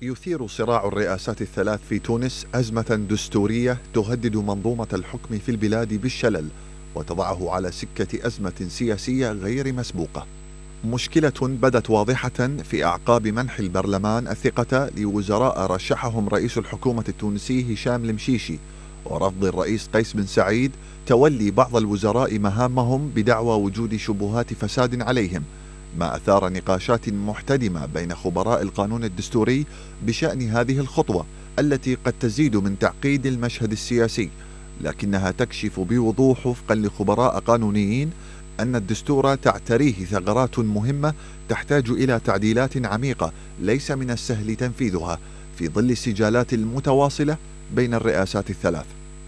يثير صراع الرئاسات الثلاث في تونس أزمة دستورية تهدد منظومة الحكم في البلاد بالشلل، وتضعه على سكة أزمة سياسية غير مسبوقة. مشكلة بدت واضحة في أعقاب منح البرلمان الثقة لوزراء رشحهم رئيس الحكومة التونسي هشام المشيشي، ورفض الرئيس قيس بن سعيد تولي بعض الوزراء مهامهم بدعوى وجود شبهات فساد عليهم، ما أثار نقاشات محتدمة بين خبراء القانون الدستوري بشأن هذه الخطوة التي قد تزيد من تعقيد المشهد السياسي، لكنها تكشف بوضوح وفقا لخبراء قانونيين أن الدستور تعتريه ثغرات مهمة تحتاج إلى تعديلات عميقة ليس من السهل تنفيذها في ظل السجالات المتواصلة بين الرئاسات الثلاث.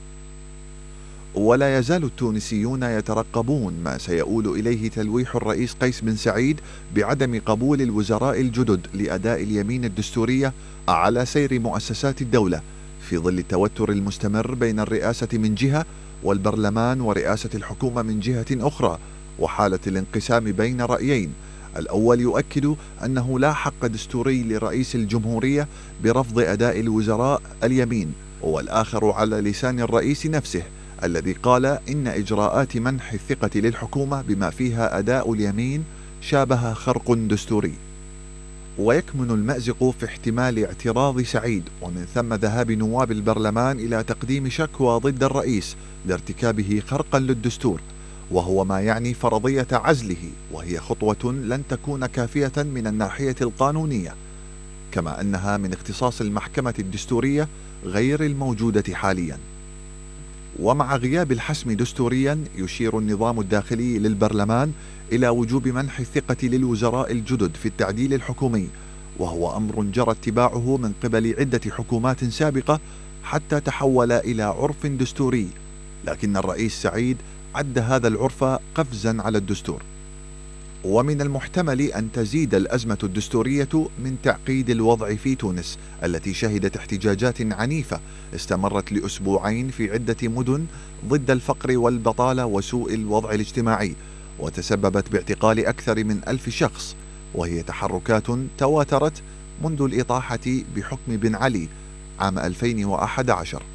ولا يزال التونسيون يترقبون ما سيؤول إليه تلويح الرئيس قيس بن سعيد بعدم قبول الوزراء الجدد لأداء اليمين الدستورية على سير مؤسسات الدولة، في ظل التوتر المستمر بين الرئاسة من جهة والبرلمان ورئاسة الحكومة من جهة أخرى، وحالة الانقسام بين رأيين. الأول يؤكد أنه لا حق دستوري لرئيس الجمهورية برفض أداء الوزراء اليمين، والآخر على لسان الرئيس نفسه الذي قال إن إجراءات منح الثقة للحكومة بما فيها أداء اليمين شابه خرق دستوري. ويكمن المأزق في احتمال اعتراض سعيد ومن ثم ذهاب نواب البرلمان إلى تقديم شكوى ضد الرئيس لارتكابه خرقا للدستور، وهو ما يعني فرضية عزله، وهي خطوة لن تكون كافية من الناحية القانونية، كما أنها من اختصاص المحكمة الدستورية غير الموجودة حاليا. ومع غياب الحسم دستوريا يشير النظام الداخلي للبرلمان إلى وجوب منح الثقة للوزراء الجدد في التعديل الحكومي، وهو أمر جرى اتباعه من قبل عدة حكومات سابقة حتى تحول إلى عرف دستوري، لكن الرئيس سعيد عد هذا العرف قفزا على الدستور. ومن المحتمل أن تزيد الأزمة الدستورية من تعقيد الوضع في تونس التي شهدت احتجاجات عنيفة استمرت لأسبوعين في عدة مدن ضد الفقر والبطالة وسوء الوضع الاجتماعي، وتسببت باعتقال أكثر من 1000 شخص، وهي تحركات تواترت منذ الإطاحة بحكم بن علي عام 2011.